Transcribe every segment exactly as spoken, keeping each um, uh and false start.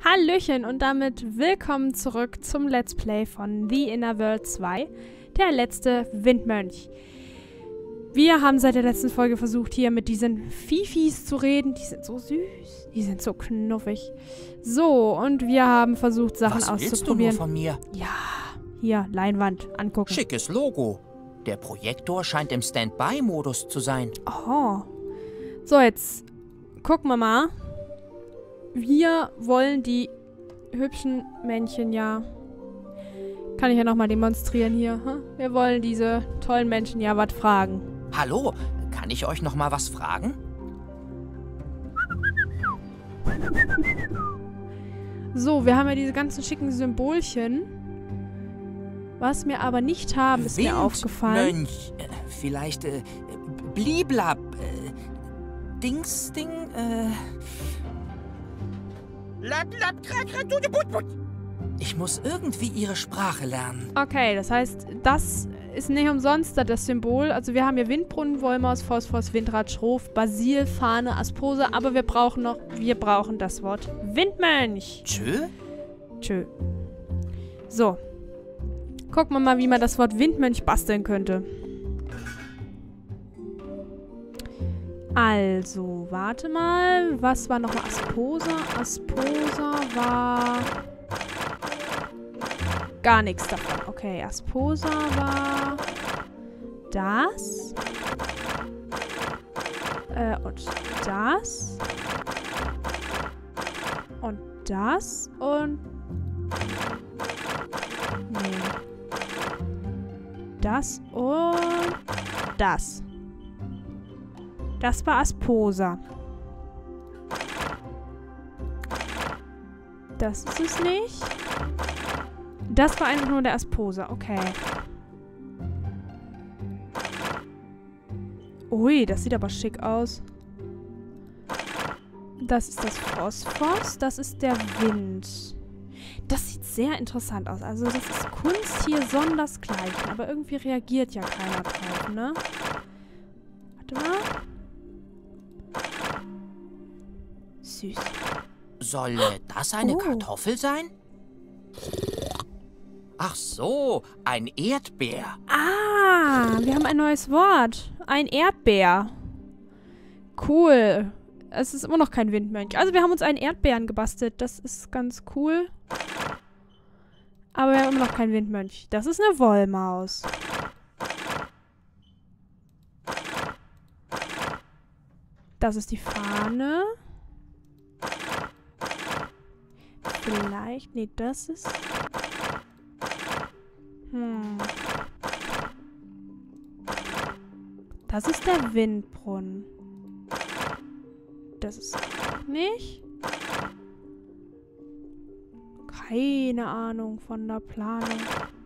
Hallöchen und damit willkommen zurück zum Let's Play von The Inner World zwei, der letzte Windmönch. Wir haben seit der letzten Folge versucht, hier mit diesen Fifis zu reden. Die sind so süß, die sind so knuffig. So, und wir haben versucht, Sachen Was auszuprobieren. willst du nur von mir? Ja, hier, Leinwand, angucken. Schickes Logo. Der Projektor scheint im Standby-Modus zu sein. Oh. So, jetzt gucken wir mal. Wir wollen die hübschen Männchen ja... Kann ich ja nochmal demonstrieren hier. Hm? Wir wollen diese tollen Menschen ja was fragen. Hallo, kann ich euch noch mal was fragen? So, wir haben ja diese ganzen schicken Symbolchen. Was wir aber nicht haben, ist mir aufgefallen. Mönch, äh, vielleicht äh, Bliblab, äh, Dings, Ding, äh... Ich muss irgendwie ihre Sprache lernen. Okay, das heißt, das ist nicht umsonst das Symbol. Also wir haben hier Windbrunnen, Wollmaus, Phosphos, Windrad, Schroff, Basil, Fahne, Aspose, aber wir brauchen noch, wir brauchen das Wort Windmönch. Tschö? Tschö. So. Gucken wir mal, wie man das Wort Windmönch basteln könnte. Also, warte mal. Was war nochmal Asposa? Asposa war... Gar nichts davon. Okay, Asposa war... Das. Äh, und das. Und das. Und... Nee. Das und... Das. Das war Asposa. Das ist es nicht. Das war einfach nur der Asposa. Okay. Ui, das sieht aber schick aus. Das ist das Phosphos. Das ist der Wind. Das sieht sehr interessant aus. Also das ist Kunst hier sondersgleichen. Aber irgendwie reagiert ja keiner drauf, ne? Warte mal. Süß. Soll das eine Oh. Kartoffel sein? Ach so, ein Erdbeer. Ah, wir haben ein neues Wort. Ein Erdbeer. Cool. Es ist immer noch kein Windmönch. Also wir haben uns einen Erdbeeren gebastelt. Das ist ganz cool. Aber wir haben immer noch keinen Windmönch. Das ist eine Wollmaus. Das ist die Fahne. Vielleicht... Nee, das ist... Hm. Das ist der Windbrunnen. Das ist auch nicht. Keine Ahnung von der Planung.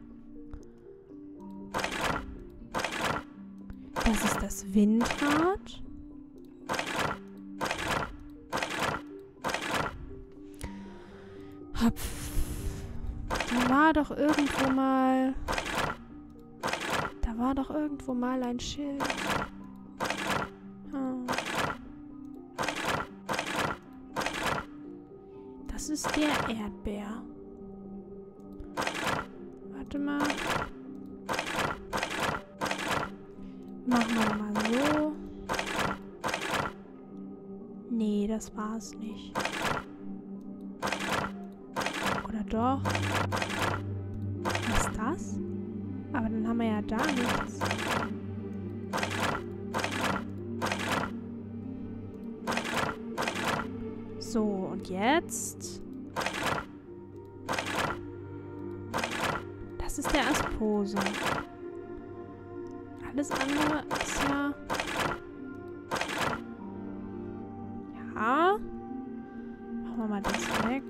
Das ist das Windrad. Hopf. Da war doch irgendwo mal... Da war doch irgendwo mal ein Schild. Oh. Das ist der Erdbeer. Warte mal. Machen wir mal so. Nee, das war's nicht. Oder doch? Was ist das? Aber dann haben wir ja da nichts. So, und jetzt? Das ist der Aspose. Alles andere ist ja... Ja. Machen wir mal das weg.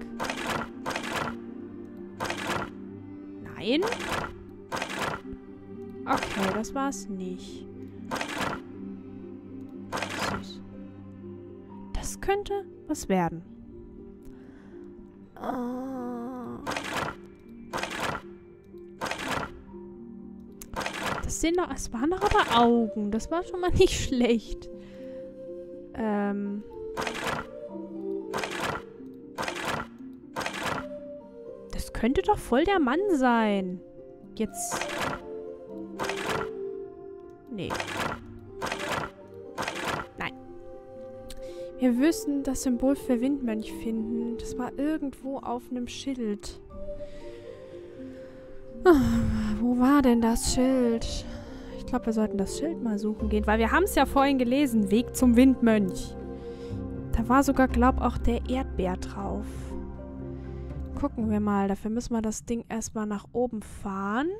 Nein. Okay, das war's nicht. Süß. Das könnte was werden. Das sehen doch... Es waren doch aber Augen. Das war schon mal nicht schlecht. Ähm... könnte doch voll der Mann sein. Jetzt... Nee. Nein. Wir müssen das Symbol für Windmönch finden. Das war irgendwo auf einem Schild. Ah, wo war denn das Schild? Ich glaube, wir sollten das Schild mal suchen gehen, weil wir haben es ja vorhin gelesen. Weg zum Windmönch. Da war sogar, glaube ich, auch der Erdbeer drauf. Gucken wir mal. Dafür müssen wir das Ding erstmal nach oben fahren.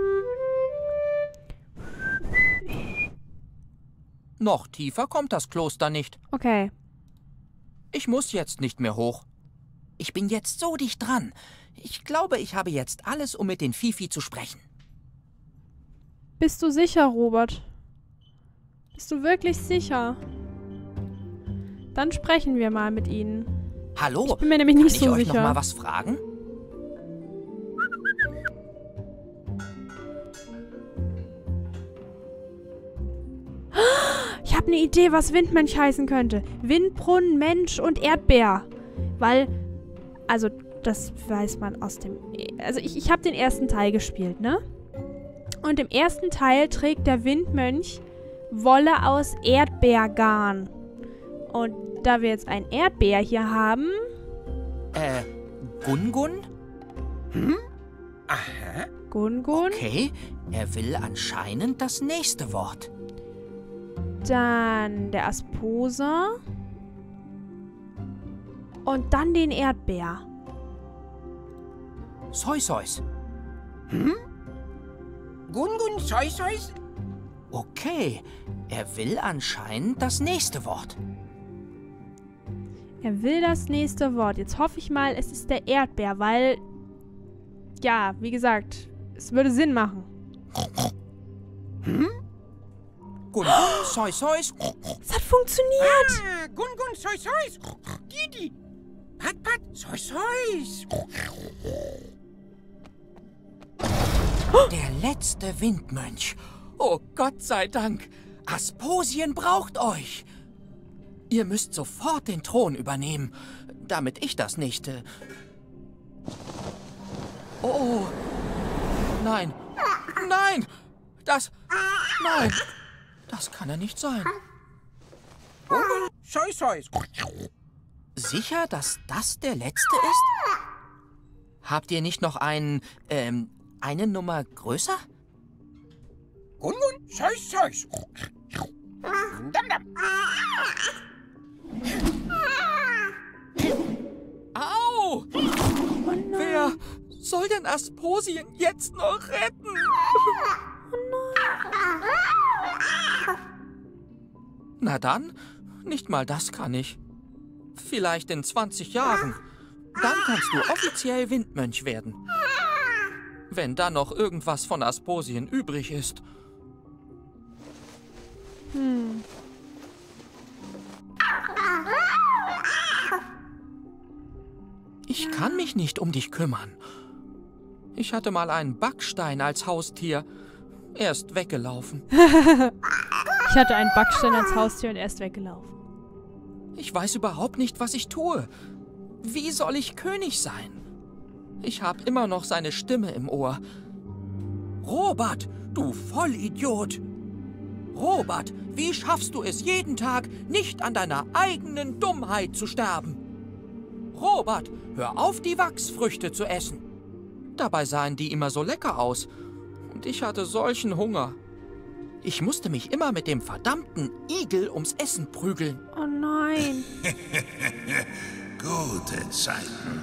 Noch tiefer kommt das Kloster nicht. Okay. Ich muss jetzt nicht mehr hoch. Ich bin jetzt so dicht dran. Ich glaube, ich habe jetzt alles, um mit den Fifi zu sprechen. Bist du sicher, Robert? Bist du wirklich sicher? Dann sprechen wir mal mit ihnen. Hallo? Ich bin mir nämlich nicht Kann so ich euch sicher. noch mal was fragen? Ich habe eine Idee, was Windmönch heißen könnte. Windbrunnen, Mensch und Erdbeer. Weil, also, das weiß man aus dem... Also, ich, ich habe den ersten Teil gespielt, ne? Und im ersten Teil trägt der Windmönch Wolle aus Erdbeergarn. Und da wir jetzt einen Erdbeer hier haben... Äh, Gungun? Hm? Aha. Gungun. Okay, er will anscheinend das nächste Wort. Dann der Asposa. Und dann den Erdbeer. Soisois. Hm? Gungun Soisois? Okay, er will anscheinend das nächste Wort. Er will das nächste Wort. Jetzt hoffe ich mal, es ist der Erdbeer, weil... Ja, wie gesagt, es würde Sinn machen. Hm? Gungun, Soisois. Es hat funktioniert. Ah, Gungun Soisois. Didi. Pat, pat, Soisois. Der letzte Windmönch. Oh Gott sei Dank. Asposien braucht euch. Ihr müsst sofort den Thron übernehmen, damit ich das nicht... Äh oh. Nein. Nein. Das... Nein. Das kann er nicht sein. Gungun Soisois. Sicher, dass das der letzte ist? Habt ihr nicht noch einen, ähm, eine Nummer größer? Gungun Soisois. Dam, dam. Au! Wer soll denn Asposien jetzt noch retten? Na dann, nicht mal das kann ich. Vielleicht in zwanzig Jahren. Dann kannst du offiziell Windmönch werden. Wenn dann noch irgendwas von Asposien übrig ist. Hm. Ich kann mich nicht um dich kümmern. Ich hatte mal einen Backstein als Haustier. Er ist weggelaufen. Ich hatte einen Backstein als Haustier und er ist weggelaufen. Ich weiß überhaupt nicht, was ich tue. Wie soll ich König sein? Ich habe immer noch seine Stimme im Ohr. Robert, du Vollidiot! Robert, wie schaffst du es jeden Tag, nicht an deiner eigenen Dummheit zu sterben? Robert, hör auf, die Wachsfrüchte zu essen. Dabei sahen die immer so lecker aus. Und ich hatte solchen Hunger. Ich musste mich immer mit dem verdammten Igel ums Essen prügeln. Oh nein. Gute Zeiten.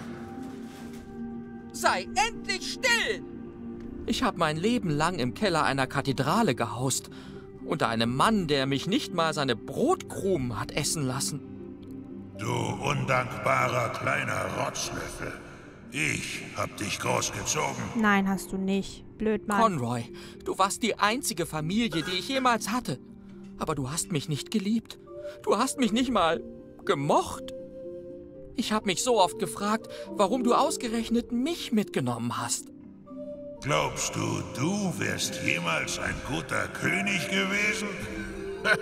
Sei endlich still! Ich habe mein Leben lang im Keller einer Kathedrale gehaust. Unter einem Mann, der mich nicht mal seine Brotkrumen hat essen lassen. Du undankbarer kleiner Rotzlöffel. Ich hab dich großgezogen. Nein, hast du nicht. Blöd, Mann. Conroy, du warst die einzige Familie, die ich jemals hatte. Aber du hast mich nicht geliebt. Du hast mich nicht mal gemocht. Ich habe mich so oft gefragt, warum du ausgerechnet mich mitgenommen hast. Glaubst du, du wärst jemals ein guter König gewesen?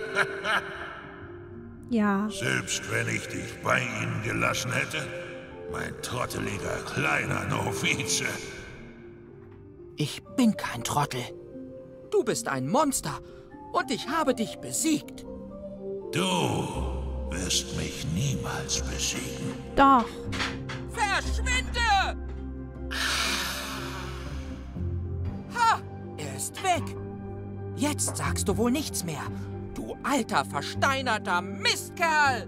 Ja. Selbst wenn ich dich bei ihnen gelassen hätte? mein trotteliger kleiner Novize. Ich bin kein Trottel. Du bist ein Monster und ich habe dich besiegt. Du wirst mich niemals besiegen. Doch. Verschwinde! Ha! Er ist weg. Jetzt sagst du wohl nichts mehr. Du alter, versteinerter Mistkerl!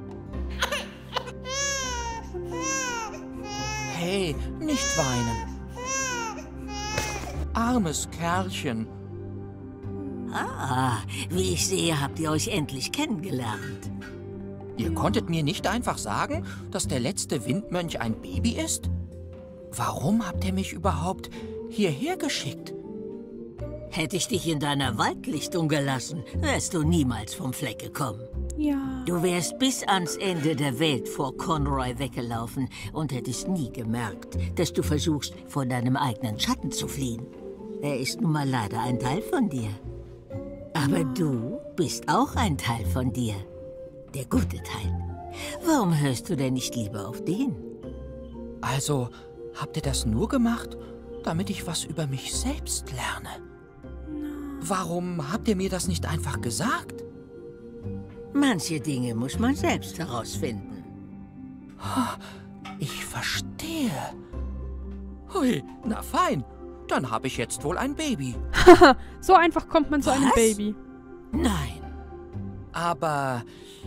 Hey, nicht weinen. Armes Kerlchen. Ah, wie ich sehe, habt ihr euch endlich kennengelernt. Ihr konntet mir nicht einfach sagen, dass der letzte Windmönch ein Baby ist? Warum habt ihr mich überhaupt hierher geschickt? Hätte ich dich in deiner Waldlichtung gelassen, wärst du niemals vom Fleck gekommen. Ja. Du wärst bis ans Ende der Welt vor Conroy weggelaufen und hättest nie gemerkt, dass du versuchst, vor deinem eigenen Schatten zu fliehen. Er ist nun mal leider ein Teil von dir. Aber du bist auch ein Teil von dir. Der gute Teil. Warum hörst du denn nicht lieber auf den? Also, habt ihr das nur gemacht, damit ich was über mich selbst lerne? Warum habt ihr mir das nicht einfach gesagt? Manche Dinge muss man selbst herausfinden. Ich verstehe. Hui, na fein. Dann habe ich jetzt wohl ein Baby. So einfach kommt man zu einem Was? Baby. Nein. Aber,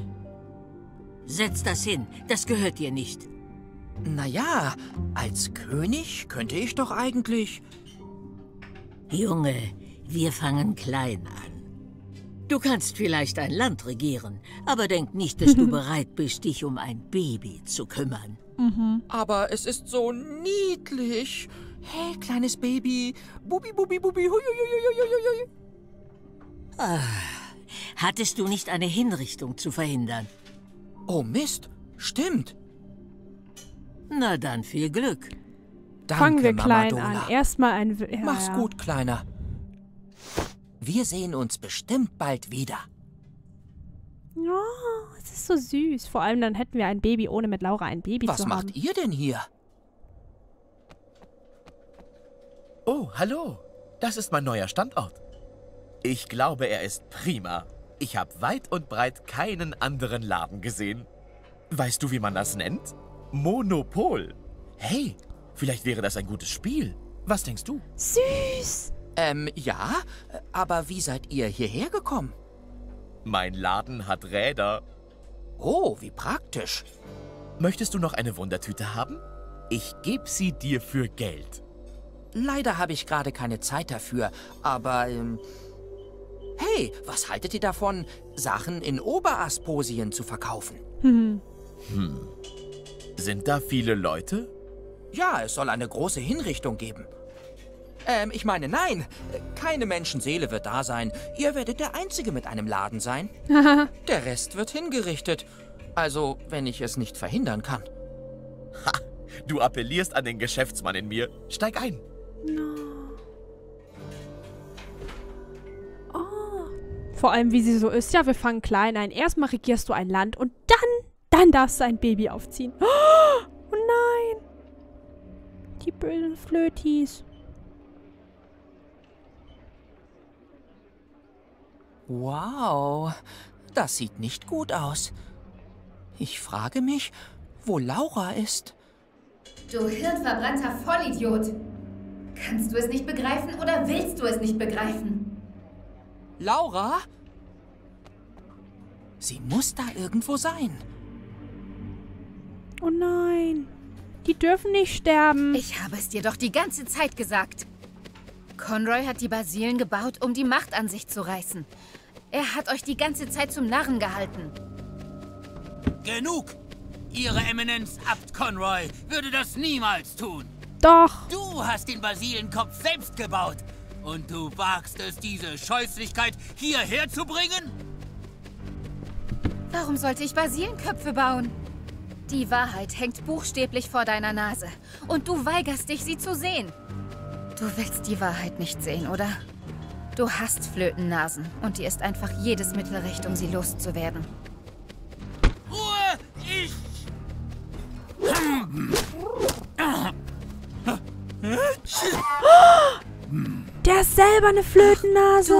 Setz das hin. Das gehört dir nicht. naja, als König könnte ich doch eigentlich... Junge, wir fangen klein an. Du kannst vielleicht ein Land regieren, aber denk nicht, dass du bereit bist, dich um ein Baby zu kümmern. Aber es ist so niedlich. Hey, kleines Baby. Bubi, bubi, bubi. Hui, hui, hui, hui, hui. Ah, hattest du nicht eine Hinrichtung zu verhindern? Oh Mist, stimmt. Na dann viel Glück. Danke, Fangen wir Mama klein Dola. an. Erstmal ein... Ja, Mach's ja. gut, Kleiner. Wir sehen uns bestimmt bald wieder. Ja, es ist so süß. Vor allem dann hätten wir ein Baby, ohne mit Laura ein Baby Was zu macht haben. ihr denn hier? Oh, hallo. Das ist mein neuer Standort. Ich glaube, er ist prima. Ich habe weit und breit keinen anderen Laden gesehen. Weißt du, wie man das nennt? Monopol. Hey, vielleicht wäre das ein gutes Spiel. Was denkst du? Süß. Ähm, ja, aber wie seid ihr hierher gekommen? Mein Laden hat Räder. Oh, wie praktisch. Möchtest du noch eine Wundertüte haben? Ich gebe sie dir für Geld. Leider habe ich gerade keine Zeit dafür, aber, ähm, hey, was haltet ihr davon, Sachen in Oberasposien zu verkaufen? Hm. Sind da viele Leute? Ja, es soll eine große Hinrichtung geben. Ähm, ich meine, nein, keine Menschenseele wird da sein. Ihr werdet der Einzige mit einem Laden sein. Der Rest wird hingerichtet. Also, wenn ich es nicht verhindern kann. Ha, du appellierst an den Geschäftsmann in mir. Steig ein. Vor allem, wie sie so ist. Ja, wir fangen klein ein. Erstmal regierst du ein Land und dann, dann darfst du ein Baby aufziehen. Oh nein. Die bösen Flötis. Wow, das sieht nicht gut aus. Ich frage mich, wo Laura ist. Du hirnverbrannter Vollidiot! Kannst du es nicht begreifen oder willst du es nicht begreifen? Laura? Sie muss da irgendwo sein. Oh nein. Die dürfen nicht sterben. Ich habe es dir doch die ganze Zeit gesagt. Conroy hat die Basilen gebaut, um die Macht an sich zu reißen. Er hat euch die ganze Zeit zum Narren gehalten. Genug! Ihre Eminenz, Abt Conroy, würde das niemals tun. Doch. Du hast den Basilienkopf selbst gebaut. Und du wagst es, diese Scheußlichkeit hierher zu bringen? Warum sollte ich Basilienköpfe bauen? Die Wahrheit hängt buchstäblich vor deiner Nase. Und du weigerst dich, sie zu sehen. Du willst die Wahrheit nicht sehen, oder? Du hasst Flötennasen. Und dir ist einfach jedes Mittel recht, um sie loszuwerden. Ruhe! Ich... Der ist selber eine Flötennase.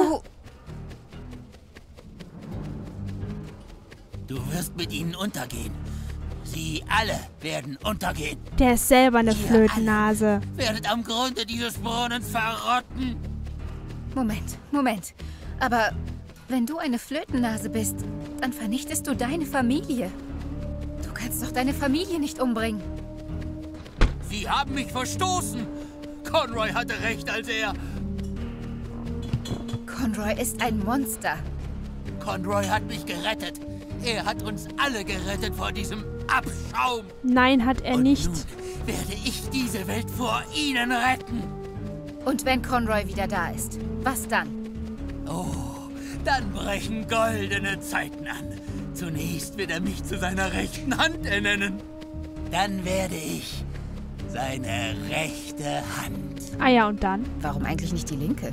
Du, du wirst mit ihnen untergehen. Sie alle werden untergehen. Der ist selber eine Ihr Flötennase. alle werdet am Grunde dieses Brunnens verrotten. Moment, Moment. Aber wenn du eine Flötennase bist, dann vernichtest du deine Familie. Du kannst doch deine Familie nicht umbringen. Sie haben mich verstoßen. Conroy hatte recht, als er... Conroy ist ein Monster. Conroy hat mich gerettet. Er hat uns alle gerettet vor diesem Abschaum. Nein, hat er Und nicht. nun werde ich diese Welt vor ihnen retten. Und wenn Conroy wieder da ist, was dann? Oh, dann brechen goldene Zeiten an. Zunächst wird er mich zu seiner rechten Hand ernennen. Dann werde ich seine rechte Hand. Ah ja, und dann? Warum eigentlich nicht die linke?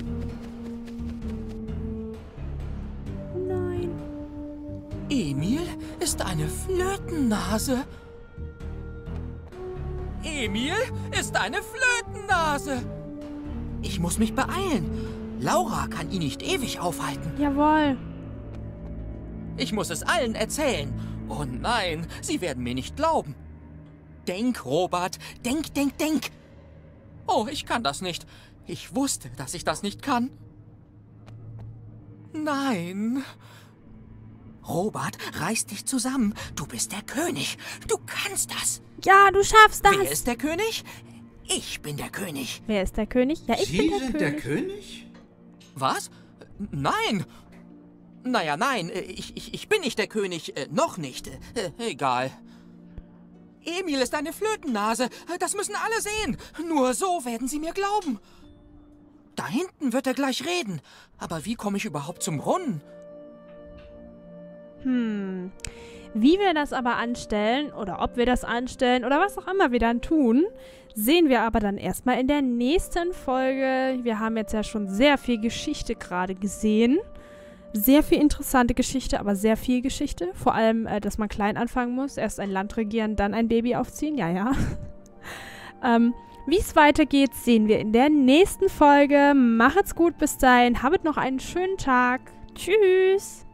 Nein. Emil ist eine Flötennase. Emil ist eine Flötennase. Ich muss mich beeilen. Laura kann ihn nicht ewig aufhalten. Jawohl. Ich muss es allen erzählen. Oh nein, sie werden mir nicht glauben. Denk, Robert. Denk, denk, denk. Oh, ich kann das nicht. Ich wusste, dass ich das nicht kann. Nein. Robert, reiß dich zusammen. Du bist der König. Du kannst das. Ja, du schaffst das. Wer ist der König? Ich bin der König. Wer ist der König? Ja, ich Sie bin der sind König. der König? Was? Nein. Naja, nein, ich, ich, ich bin nicht der König. Äh, noch nicht. Äh, egal. Emil ist eine Flötennase. Das müssen alle sehen. Nur so werden sie mir glauben. Da hinten wird er gleich reden. Aber wie komme ich überhaupt zum Brunnen? Hm. Wie wir das aber anstellen oder ob wir das anstellen oder was auch immer wir dann tun, sehen wir aber dann erstmal in der nächsten Folge. Wir haben jetzt ja schon sehr viel Geschichte gerade gesehen. Sehr viel interessante Geschichte, aber sehr viel Geschichte. Vor allem, äh, dass man klein anfangen muss. Erst ein Land regieren, dann ein Baby aufziehen. Ja, ja. ähm, Wie es weitergeht, sehen wir in der nächsten Folge. Macht's gut bis dahin. Habet noch einen schönen Tag. Tschüss.